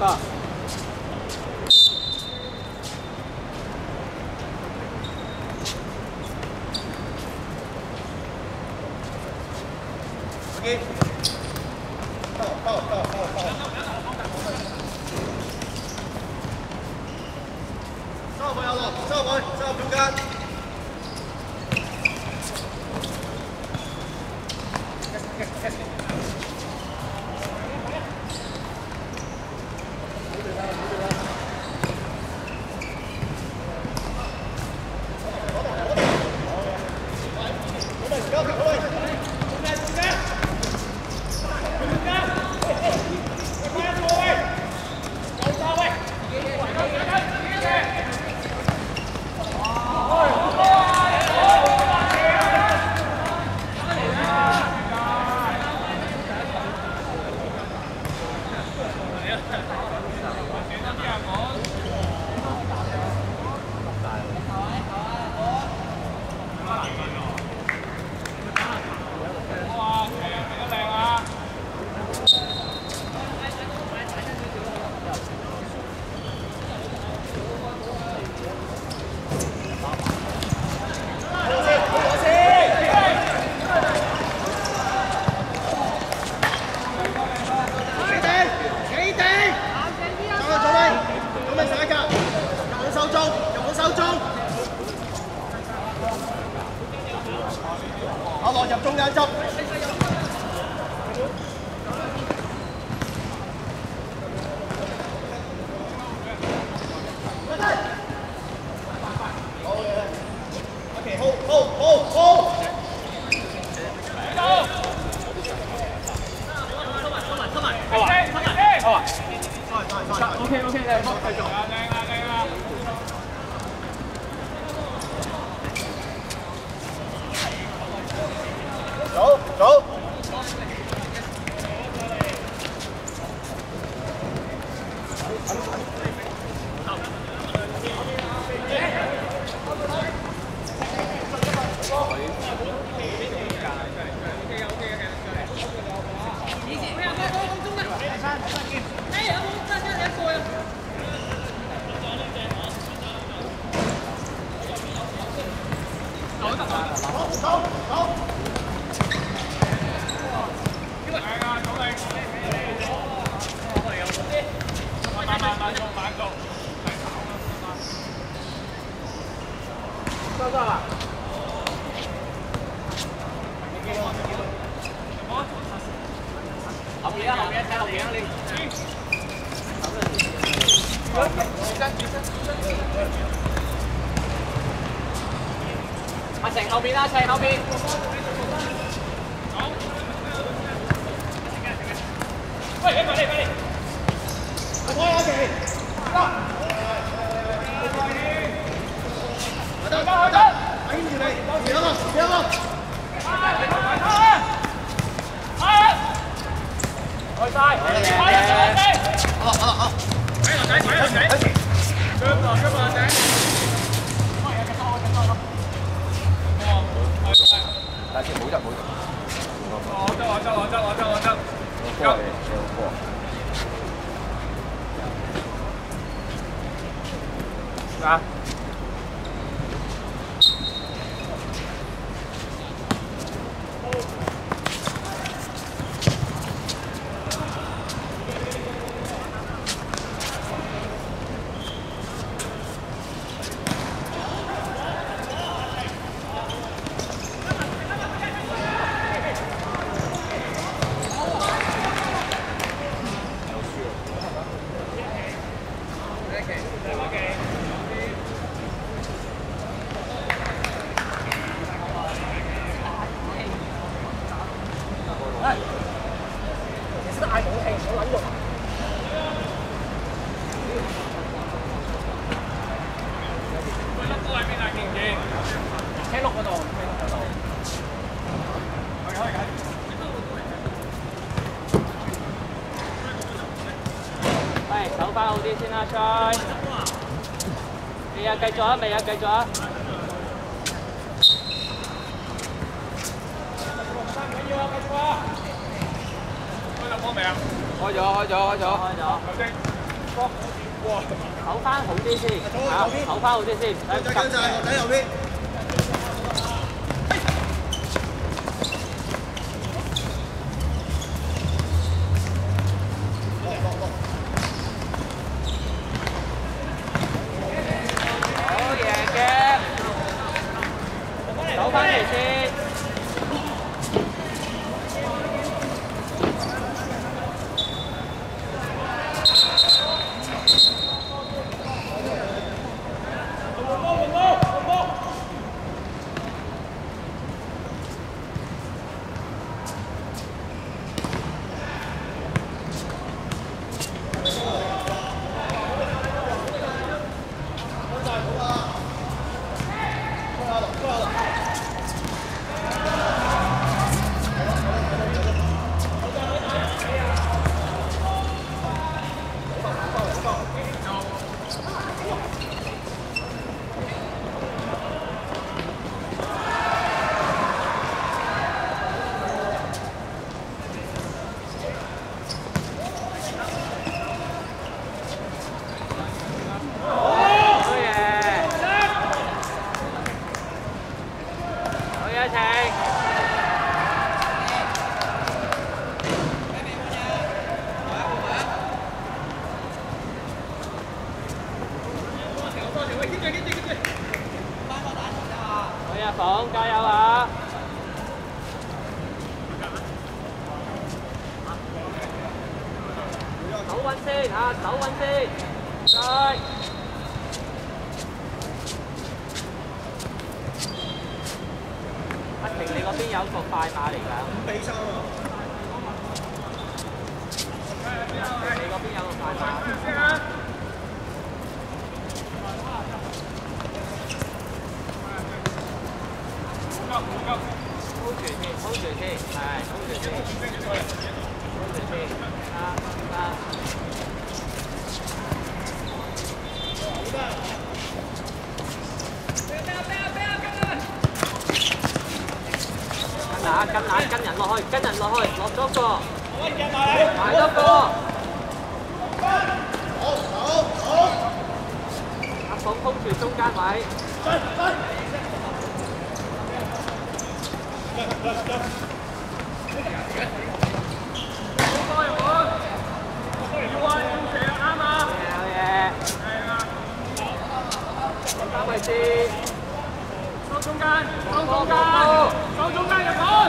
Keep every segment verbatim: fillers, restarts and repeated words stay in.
個。 OK。到到到到到。收回有落，收回，收入中間。 阿樂入中間執。OK， hold hold hold hold。收埋收埋收埋。收埋收埋收埋。OK OK， 嚟，繼續。靚啊靚啊！ 走走。走走走。 慢慢慢做慢做，收到了。後邊啊，後邊睇後邊啊你。阿成後邊啊，齊後邊。喂，你快啲，快啲。 我阿奇，得，得得得，睇住你，有個有個，開晒，開晒，好好好，睇個仔，睇個仔，腳落腳落仔，但係冇入冇入，我執我執我執我執我執，過嚟過。 啊！手翻好啲先啦 ，Choi。未啊，繼續啊，未啊，繼續啊。緊要啊，繼續啊。開咗波未啊？開咗，開咗，開咗，開咗。 唞翻好啲先，嚇，唞翻好啲先，唔使咁急嘅。 喺右邊。 好贏嘅，唞翻嚟先。 房加油啊！手穩先嚇，手穩先，再。阿婷，你嗰邊有個快馬嚟㗎？五比三啊！你嗰邊有個快馬。 hold 住先 ，hold 住先，係 hold 住先 ，hold 住先，啊啊！跟啊跟啊跟人落去，跟人落去，落咗個，埋咗個。好，好，好。阿鳳 hold 住中間位。 位置，收中間，收中間，收中間入盤。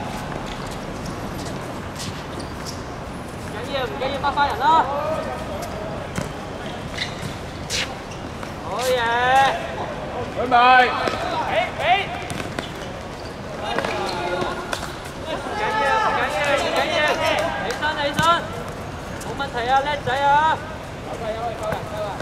唔緊要，唔緊要，翻返人啦。好嘢！準備，起起。唔緊要，唔緊要，唔緊要，起身起身，冇問題啊，叻仔啊！有嘅有嘅，夠人夠人。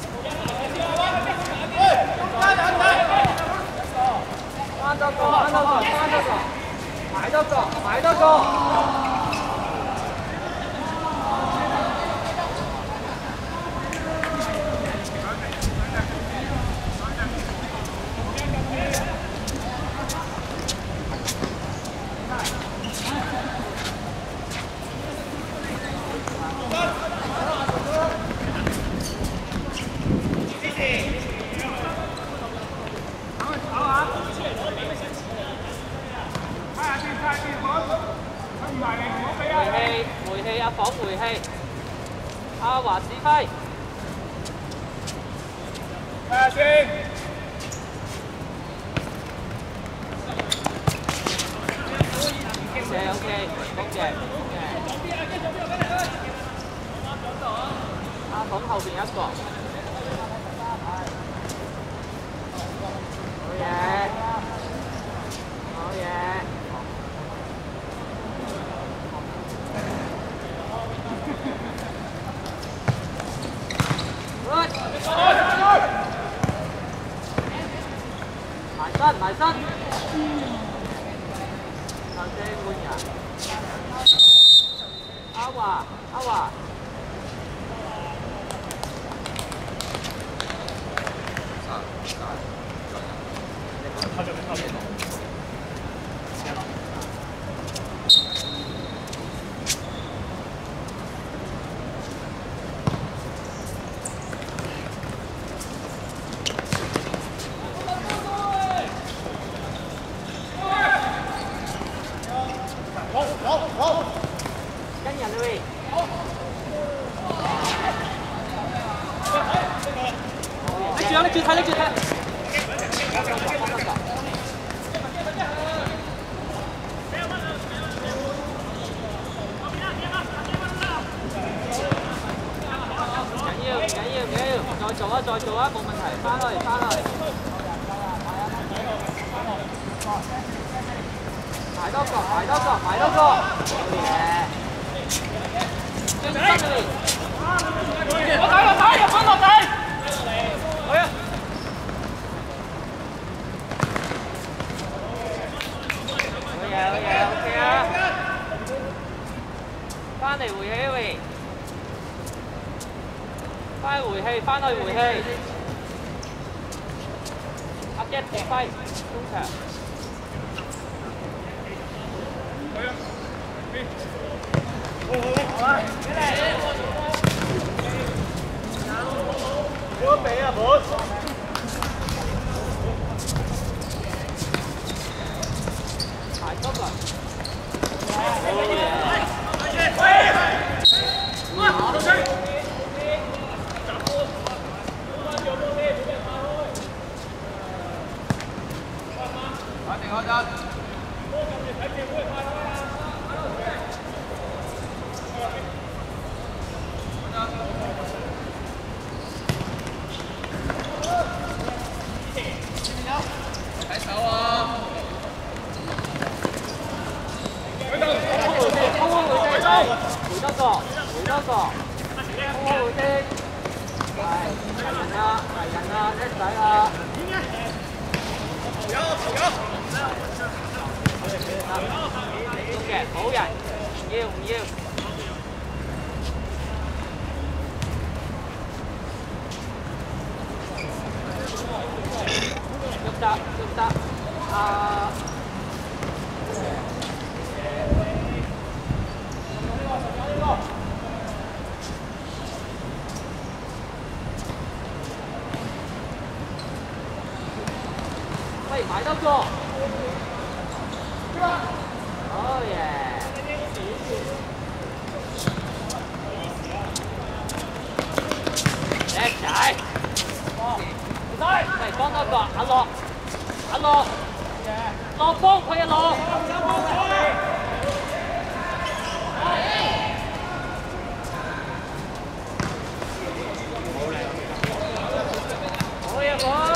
翻多個，翻多個，翻多個，埋多個，埋多個。回氣，阿房回氣，阿華指揮。睇下先。O K O K， 好嘅好嘅。阿房後邊一個。好嘢，好嘢。 埋身，埋身。頭先換人。阿華，阿華。靠這邊，靠這邊。 住啊！拎住睇，拎住睇。唔緊要，唔緊要，唔緊要，再做啊，再做啊，冇問題，翻去，翻去。埋多個，埋多個，埋多個。好嘢。追翻佢哋。我打我打，入翻落地。好啊。好嘢，好嘢 ，OK 啊。翻嚟回氣喂。翻回氣，翻去回氣。阿 Get 回揮，中場。好啊！我俾啊，冇。排多個。好嘢！好嘅。打定開陣。睇手啊！回頭，空回機，空空回機，回多個，回多個，空空回機，係嚟人啦，嚟人啦，叻仔啦！有有。好嘅，好人，唔要唔要。喐得喐得，啊！喂，買多個。好嘢！叻仔！嚟幫多個阿樂，阿樂，樂幫佢啊樂！好嘢好！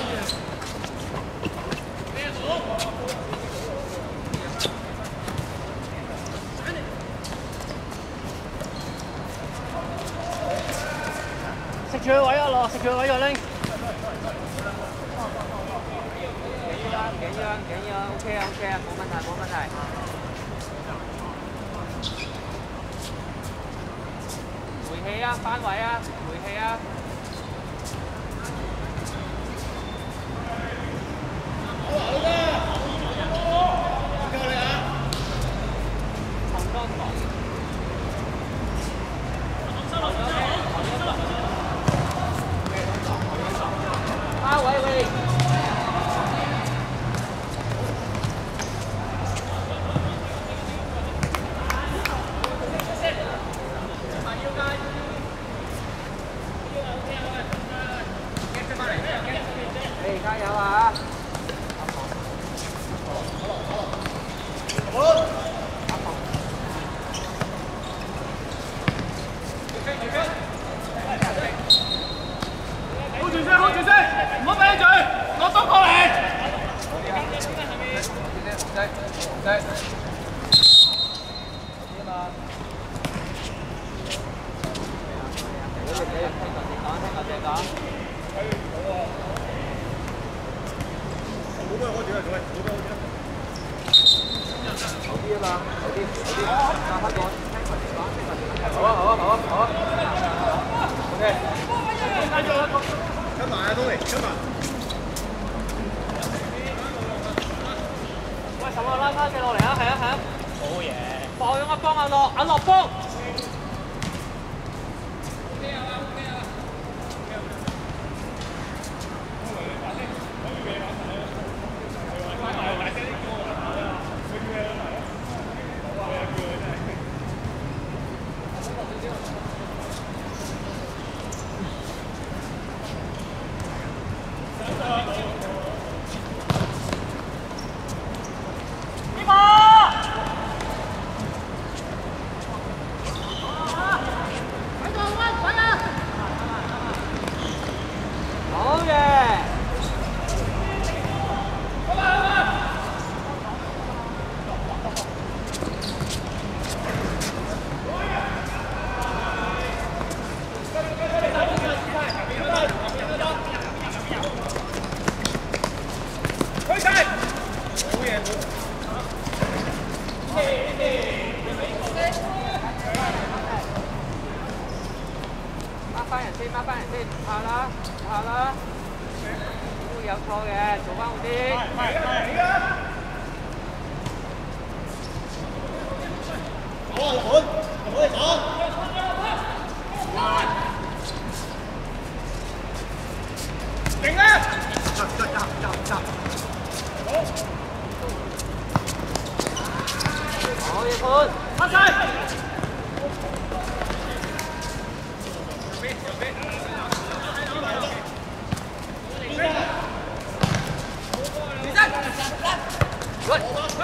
食住佢位啊樂，食住佢位啊拎。幾樣幾樣 ，OK 啊 OK 啊，冇問題冇問題。回氣啊，翻位啊，回氣啊。好啊好啊，夠你啊！重多個。八位喂。加油啊！好。hold住先 ，hold住先，唔好俾住，我都過嚟。好多開住啊，仲係好多開住啊！好啲啊嘛，好啲，好啲，加翻個。好啊，好啊，好啊，好啊。OK。跟埋啊，東尼，跟埋。喂，十個拉翻佢落嚟啊，係啊，係啊。好嘢。放咗一幫阿樂，阿樂幫。 翻人先，掹翻人先，唔怕啦，唔怕啦。會有錯嘅，做翻好啲。係係係。 好啊，盤，好嚟講。定啦！入入入入入。好。好嘢盤，拍晒。 Good.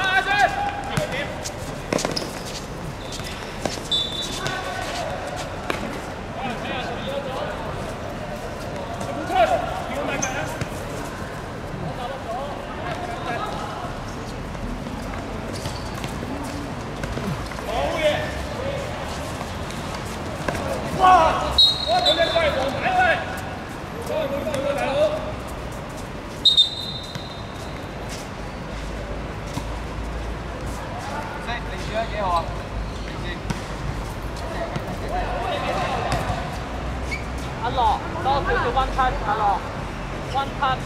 阿樂，多少少 one touch， 阿樂 one touch。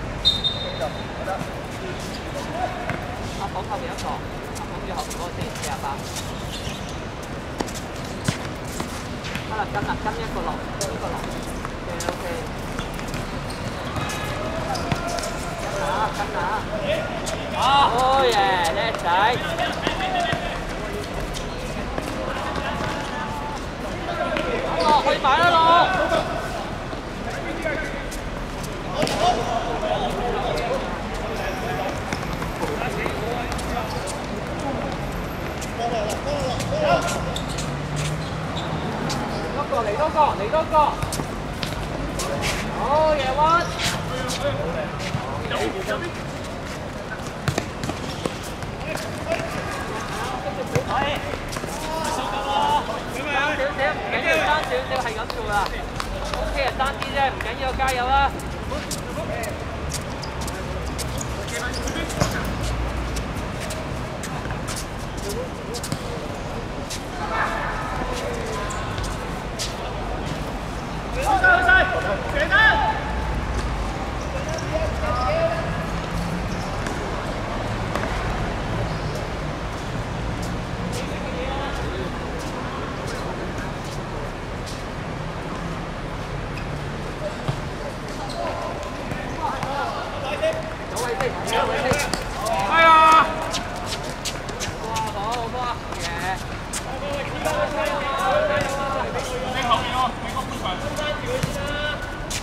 阿房後邊一個，阿房住後邊嗰個先，四廿八。得啦，跟啦，跟一個落，跟一個落。OK OK。跟下，跟下。啊！好嘢，叻仔。落去買啦落。多個嚟多個嚟多個。好嘢屈。係。單少少，唔緊要，單少少係咁做啦。O K 啊，單啲啫，唔緊要，加油啦！好晒好晒，簡單。係啊！哇，好好波啊！嘢！你後面喎，美國半場。中間調佢先啦。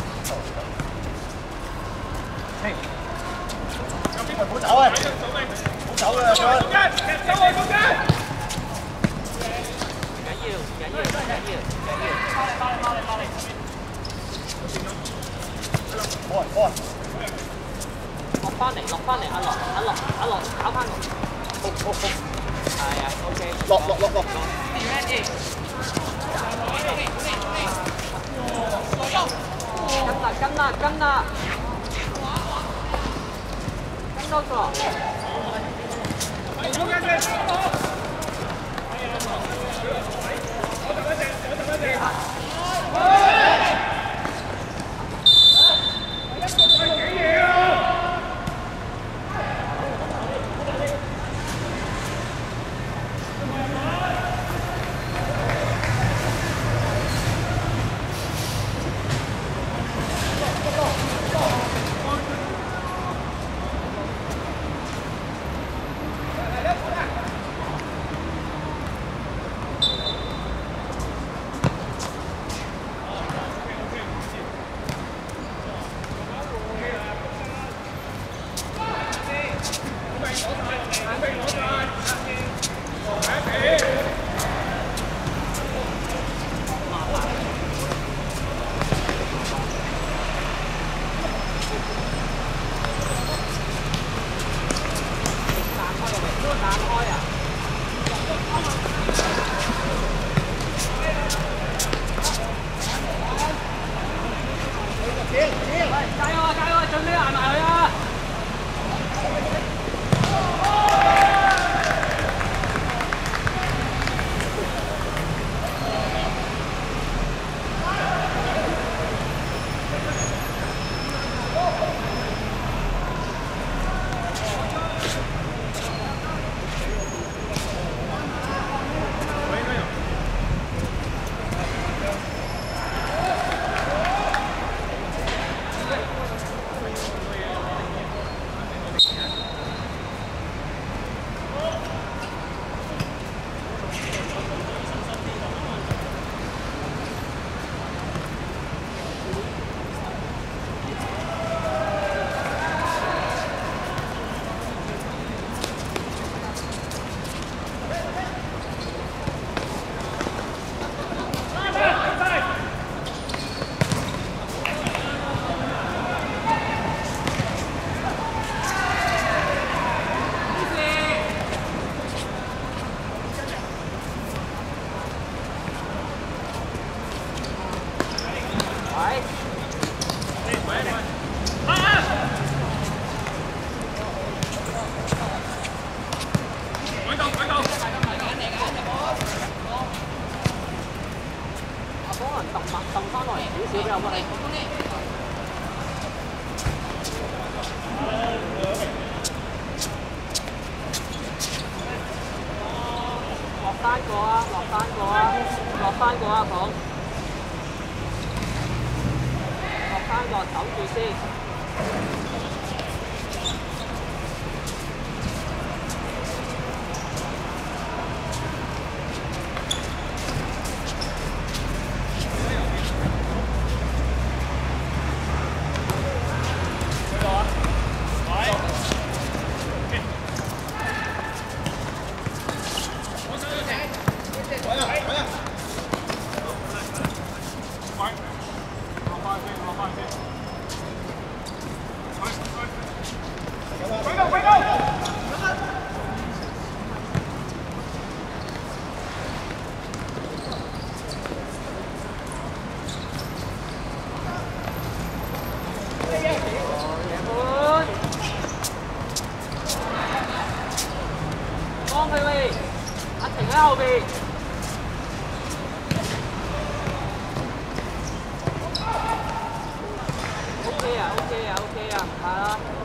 係。有邊個唔好走啊？唔好走啊！中間，走我中間。唔緊要，唔緊要，唔緊要，唔緊要。包你，包你，包你，包你。冇人，冇人。落翻嚟，落翻嚟，阿樂，阿樂，阿樂，搞翻我。好，好，好。係啊 ，OK。落落落落。Ready。跟啦，跟啦，跟啦。跟多個。中間先。 喂。 啊！改夠改夠。 阿可能揼埋揼翻落嚟少少比較乜你？落單個啊！落單個啊！落單個啊！講。落單個守住先。幫佢喂，阿婷喺後邊。OK 啊，OK 啊，OK 啊，唔怕啦。